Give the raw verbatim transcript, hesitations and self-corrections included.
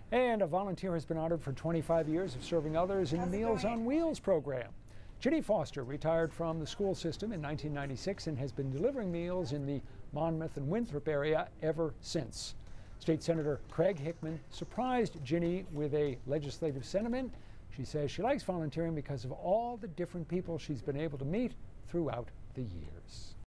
And a volunteer has been honored for twenty-five years of serving others in the Meals on Wheels program. Ginny Foster retired from the school system in nineteen ninety-six and has been delivering meals in the Monmouth and Winthrop area ever since. State Senator Craig Hickman surprised Ginny with a legislative sentiment. She says she likes volunteering because of all the different people she's been able to meet throughout the years.